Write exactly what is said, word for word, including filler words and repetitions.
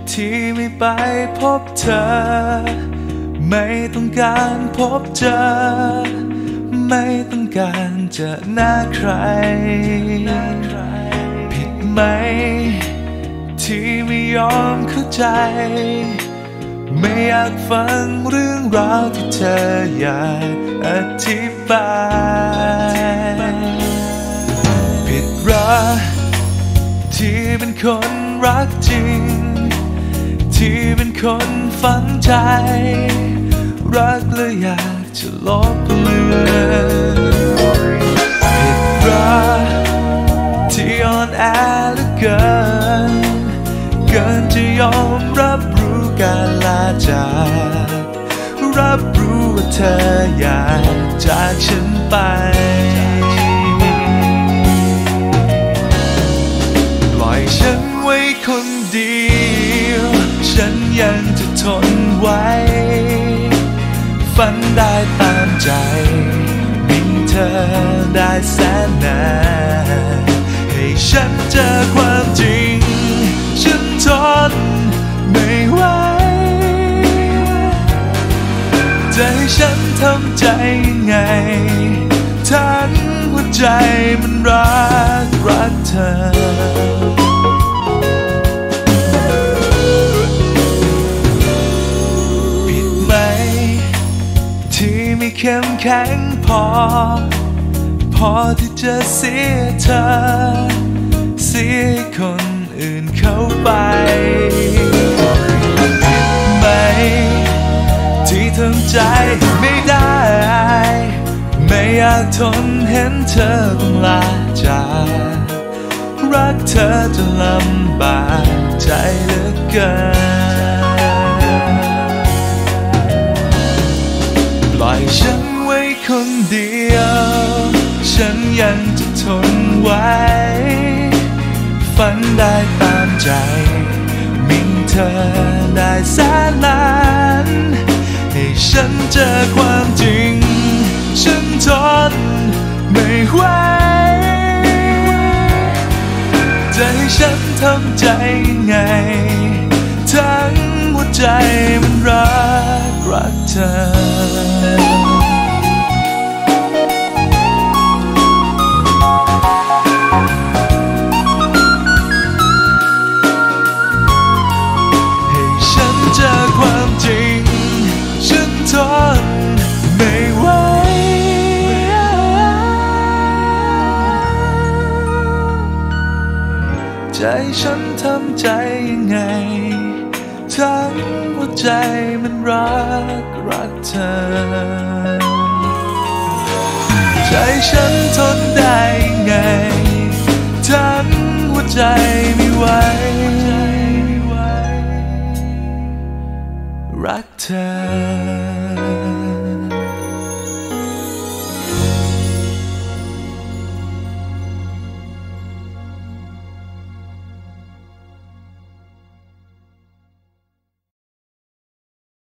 ที่ไม่ไปพบเธอไม่ต้องการพบเจอไม่ต้องการเจอหน้าใครผิดไหมที่ไม่ยอมเข้าใจไม่อยากฟังเรื่องราวที่เธออยากอธิบายผิดหรอที่เป็นคนรักจริงที่เป็นคนฝังใจรักและอยากจะลบเลือนผิดหรอที่อ่อนแอเหลือเกินเกินจะยอมรับรู้การลาจากรับรู้ว่าเธออยากจากฉันไปปล่อยฉันไว้คนเดียวฉันยังจะทนไว้ฝันได้ตามใจมีเธอได้แสนนานให้ฉันเจอความจริงฉันทนไม่ไหวจะให้ฉันทำใจยังไงทั้งหัวใจมันรักรักเธอผิดไหมที่ไม่เข้มแข็งพอพอที่จะเสียเธอเสียคนอื่นเข้าไปผิดไหมที่ทำใจไม่ได้ไม่อยากทนเห็นเธอต้องลาจากรักเธอจนลำบากใจเหลือเกินปล่อยฉันไว้คนเดียวฉันยังจะทนไว้ฝันได้ตามใจมีเธอได้แสนนานให้ฉันเจอความจริงฉันทนไม่ไหวจะให้ฉันทำใจยังไงทั้งหัวใจมันรักรักเธอใจฉันทำใจยังไงทั้งหัวใจมันรักรักเธอใจฉันทนได้ยังไงทั้งหัวใจไม่ไหวรักเธอ